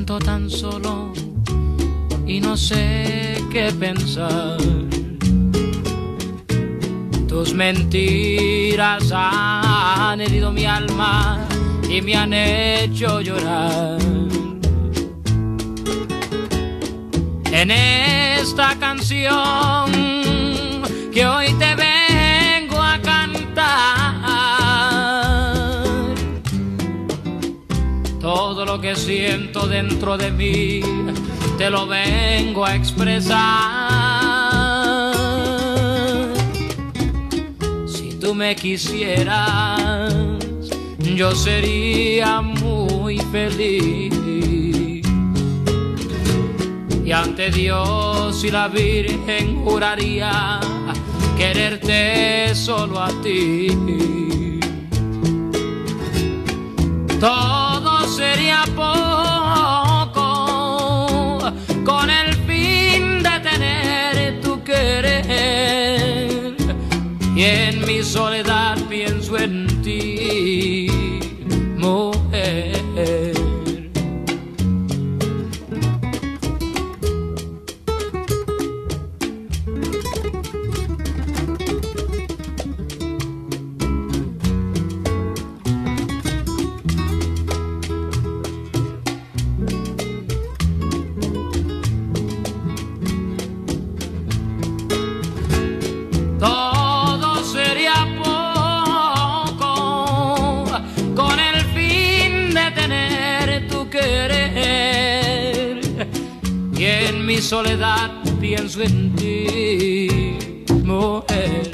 siento tan solo y no sé qué pensar. Tus mentiras han herido mi alma y me han hecho llorar. En esta canción que hoy te vengo a cantar, todo lo que siento dentro de mí te lo vengo a expresar. Si tú me quisieras, yo sería muy feliz. Y ante Dios y la Virgen juraría quererte solo a ti. Todo sería poco con el fin de tener tu querer. Y en mi soledad pienso en ti, mujer. Todo sería poco con el fin de tener tu querer. Y en mi soledad pienso en ti, mujer.